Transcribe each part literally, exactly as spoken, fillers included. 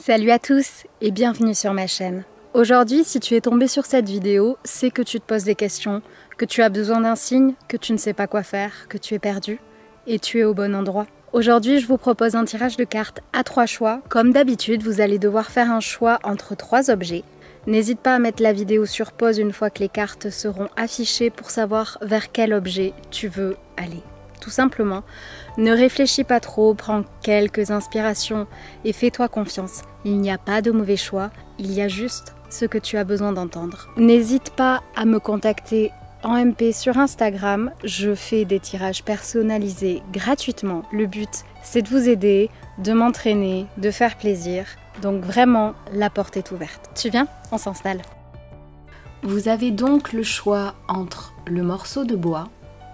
Salut à tous et bienvenue sur ma chaîne. Aujourd'hui, si tu es tombé sur cette vidéo, c'est que tu te poses des questions, que tu as besoin d'un signe, que tu ne sais pas quoi faire, que tu es perdu et tu es au bon endroit. Aujourd'hui, je vous propose un tirage de cartes à trois choix. Comme d'habitude, vous allez devoir faire un choix entre trois objets. N'hésite pas à mettre la vidéo sur pause une fois que les cartes seront affichées pour savoir vers quel objet tu veux aller. Tout simplement, ne réfléchis pas trop, prends quelques inspirations et fais-toi confiance. Il n'y a pas de mauvais choix, il y a juste ce que tu as besoin d'entendre. N'hésite pas à me contacter en M P sur Instagram, je fais des tirages personnalisés gratuitement. Le but, c'est de vous aider, de m'entraîner, de faire plaisir. Donc vraiment, la porte est ouverte. Tu viens? On s'installe. Vous avez donc le choix entre le morceau de bois,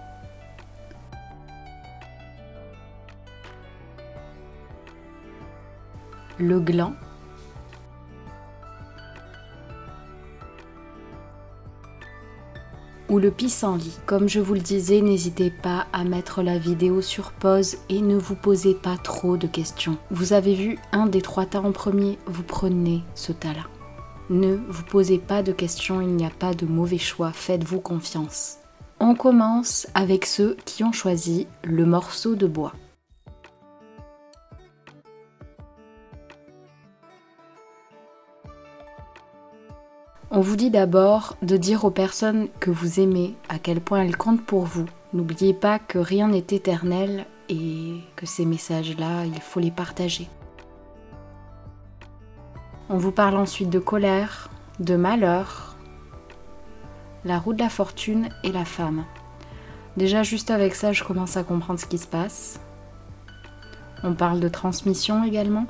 le gland, ou le pissenlit. Comme je vous le disais, n'hésitez pas à mettre la vidéo sur pause et ne vous posez pas trop de questions. Vous avez vu un des trois tas en premier, vous prenez ce tas-là. Ne vous posez pas de questions, il n'y a pas de mauvais choix, faites-vous confiance. On commence avec ceux qui ont choisi le morceau de bois. On vous dit d'abord de dire aux personnes que vous aimez à quel point elles comptent pour vous. N'oubliez pas que rien n'est éternel et que ces messages-là, il faut les partager. On vous parle ensuite de colère, de malheur, la roue de la fortune et la femme. Déjà, juste avec ça, je commence à comprendre ce qui se passe. On parle de transmission également.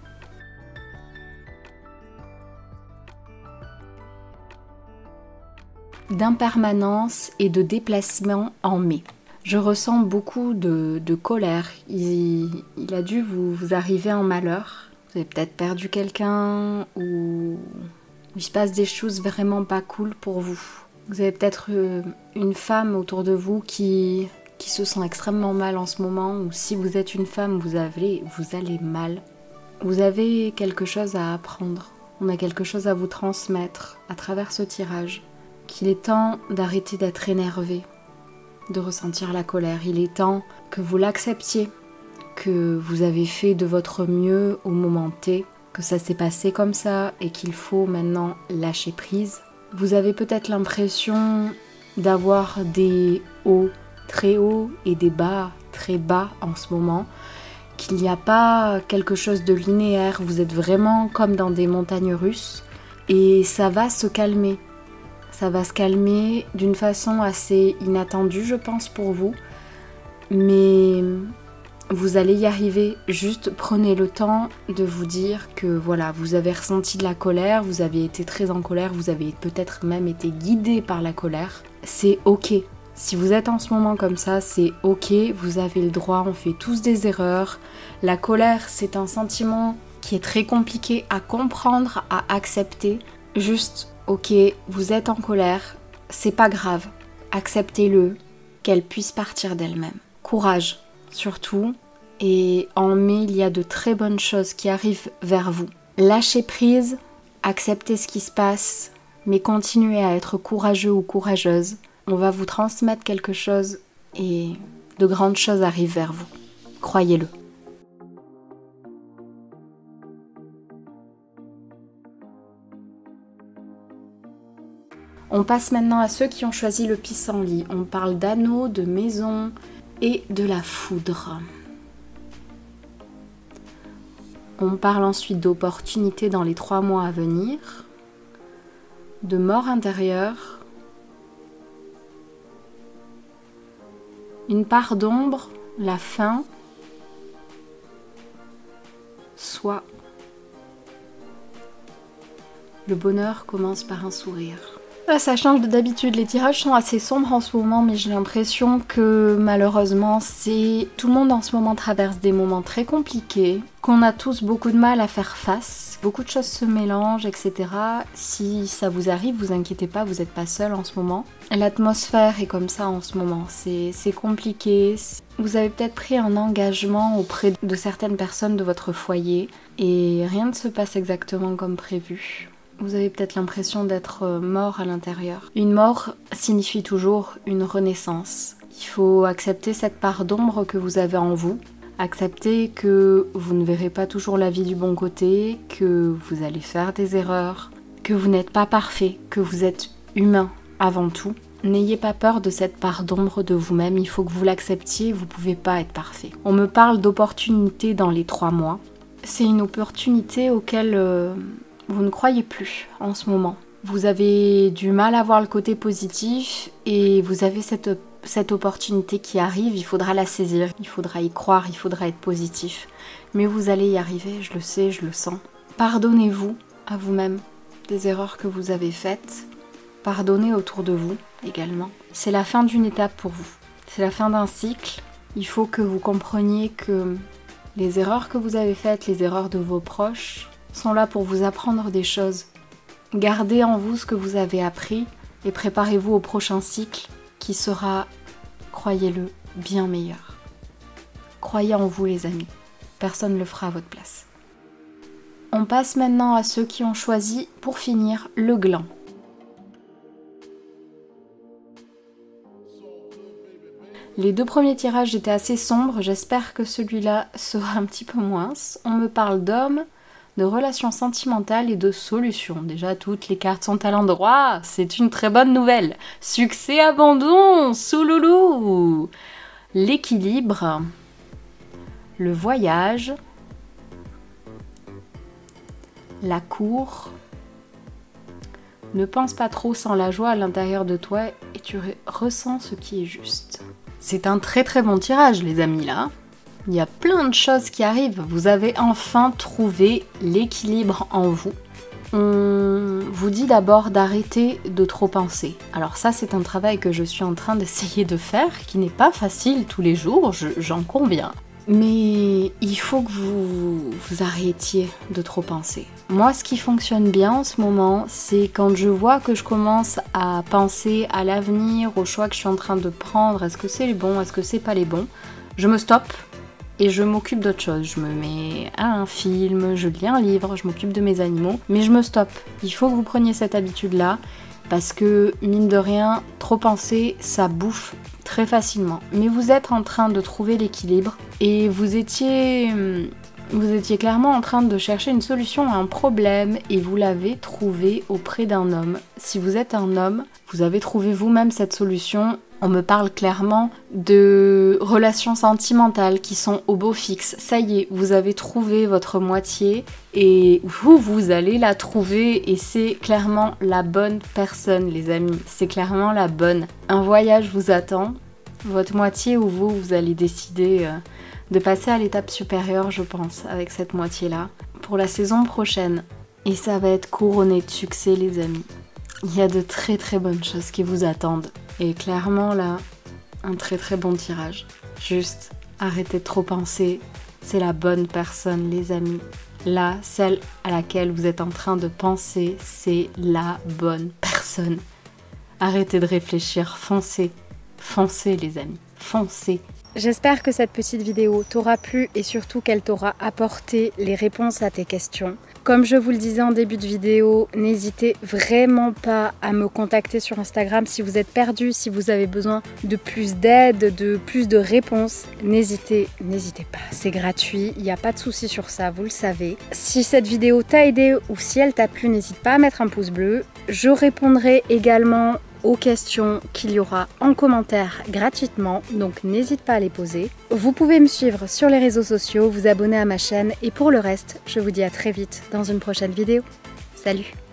D'impermanence et de déplacement en mai. Je ressens beaucoup de, de colère. Il, il a dû vous, vous arriver en malheur. Vous avez peut-être perdu quelqu'un ou il se passe des choses vraiment pas cool pour vous. Vous avez peut-être une femme autour de vous qui, qui se sent extrêmement mal en ce moment, ou si vous êtes une femme, vous, avez, vous allez mal. Vous avez quelque chose à apprendre. On a quelque chose à vous transmettre à travers ce tirage. Qu'il est temps d'arrêter d'être énervé, de ressentir la colère. Il est temps que vous l'acceptiez, que vous avez fait de votre mieux au moment T, que ça s'est passé comme ça et qu'il faut maintenant lâcher prise. Vous avez peut-être l'impression d'avoir des hauts très hauts et des bas très bas en ce moment, qu'il n'y a pas quelque chose de linéaire, vous êtes vraiment comme dans des montagnes russes et ça va se calmer. Ça va se calmer d'une façon assez inattendue, je pense, pour vous. Mais vous allez y arriver. Juste prenez le temps de vous dire que voilà, vous avez ressenti de la colère, vous avez été très en colère, vous avez peut-être même été guidé par la colère. C'est ok. Si vous êtes en ce moment comme ça, c'est ok. Vous avez le droit, on fait tous des erreurs. La colère, c'est un sentiment qui est très compliqué à comprendre, à accepter. Juste... ok, vous êtes en colère, c'est pas grave, acceptez-le, qu'elle puisse partir d'elle-même. Courage, surtout, et en mai, il y a de très bonnes choses qui arrivent vers vous. Lâchez prise, acceptez ce qui se passe, mais continuez à être courageux ou courageuse. On va vous transmettre quelque chose et de grandes choses arrivent vers vous. Croyez-le. On passe maintenant à ceux qui ont choisi le pissenlit. On parle d'anneaux, de maison et de la foudre. On parle ensuite d'opportunités dans les trois mois à venir, de mort intérieure, une part d'ombre, la fin, soit le bonheur commence par un sourire. Là, ça change d'habitude, les tirages sont assez sombres en ce moment, mais j'ai l'impression que malheureusement, c'est tout le monde en ce moment traverse des moments très compliqués, qu'on a tous beaucoup de mal à faire face. beaucoup de choses se mélangent, et cetera. Si ça vous arrive, vous inquiétez pas, vous n'êtes pas seul en ce moment. L'atmosphère est comme ça en ce moment, c'est compliqué. Vous avez peut-être pris un engagement auprès de certaines personnes de votre foyer et rien ne se passe exactement comme prévu. Vous avez peut-être l'impression d'être mort à l'intérieur. Une mort signifie toujours une renaissance. Il faut accepter cette part d'ombre que vous avez en vous, accepter que vous ne verrez pas toujours la vie du bon côté, que vous allez faire des erreurs, que vous n'êtes pas parfait, que vous êtes humain avant tout. N'ayez pas peur de cette part d'ombre de vous-même, il faut que vous l'acceptiez, vous ne pouvez pas être parfait. On me parle d'opportunité dans les trois mois. C'est une opportunité auquel euh, vous ne croyez plus en ce moment. Vous avez du mal à voir le côté positif et vous avez cette Cette opportunité qui arrive, il faudra la saisir, il faudra y croire, il faudra être positif. Mais vous allez y arriver, je le sais, je le sens. Pardonnez-vous à vous-même des erreurs que vous avez faites. Pardonnez autour de vous également. C'est la fin d'une étape pour vous. C'est la fin d'un cycle. Il faut que vous compreniez que les erreurs que vous avez faites, les erreurs de vos proches, sont là pour vous apprendre des choses. Gardez en vous ce que vous avez appris et préparez-vous au prochain cycle qui sera, croyez-le, bien meilleur. Croyez en vous les amis, personne ne le fera à votre place. On passe maintenant à ceux qui ont choisi, pour finir, le gland. Les deux premiers tirages étaient assez sombres, j'espère que celui-là sera un petit peu moins. On me parle d'hommes, de relations sentimentales et de solutions. Déjà, toutes les cartes sont à l'endroit, c'est une très bonne nouvelle. Succès, abandon, souloulou. L'équilibre, le voyage, la cour. Ne pense pas trop sans la joie à l'intérieur de toi et tu ressens ce qui est juste. C'est un très très bon tirage les amis là. Il y a plein de choses qui arrivent. Vous avez enfin trouvé l'équilibre en vous. On vous dit d'abord d'arrêter de trop penser. Alors ça, c'est un travail que je suis en train d'essayer de faire, qui n'est pas facile tous les jours, j'en conviens. Mais il faut que vous, vous arrêtiez de trop penser. Moi, ce qui fonctionne bien en ce moment, c'est quand je vois que je commence à penser à l'avenir, aux choix que je suis en train de prendre, est-ce que c'est les bons, est-ce que c'est pas les bons, je me stoppe. Et je m'occupe d'autre chose, je me mets à un film, je lis un livre, je m'occupe de mes animaux, mais je me stoppe. Il faut que vous preniez cette habitude-là, parce que, mine de rien, trop penser, ça bouffe très facilement. Mais vous êtes en train de trouver l'équilibre, et vous étiez, vous étiez clairement en train de chercher une solution à un problème, et vous l'avez trouvé auprès d'un homme. Si vous êtes un homme, vous avez trouvé vous-même cette solution. On me parle clairement de relations sentimentales qui sont au beau fixe. Ça y est, vous avez trouvé votre moitié et vous, vous allez la trouver et c'est clairement la bonne personne, les amis. C'est clairement la bonne. Un voyage vous attend. Votre moitié ou vous, vous allez décider de passer à l'étape supérieure, je pense, avec cette moitié-là, pour la saison prochaine. Et ça va être couronné de succès, les amis. Il y a de très très bonnes choses qui vous attendent. Et clairement là, un très très bon tirage. Juste, arrêtez de trop penser. C'est la bonne personne, les amis. Là, celle à laquelle vous êtes en train de penser, c'est la bonne personne. Arrêtez de réfléchir, foncez. Foncez les amis, foncez. J'espère que cette petite vidéo t'aura plu et surtout qu'elle t'aura apporté les réponses à tes questions. Comme je vous le disais en début de vidéo, n'hésitez vraiment pas à me contacter sur Instagram si vous êtes perdu, si vous avez besoin de plus d'aide, de plus de réponses. N'hésitez, n'hésitez pas, c'est gratuit, il n'y a pas de souci sur ça, vous le savez. Si cette vidéo t'a aidé ou si elle t'a plu, n'hésite pas à mettre un pouce bleu. Je répondrai également aux questions qu'il y aura en commentaire gratuitement, donc n'hésite pas à les poser. Vous pouvez me suivre sur les réseaux sociaux, vous abonner à ma chaîne et pour le reste, je vous dis à très vite dans une prochaine vidéo. Salut!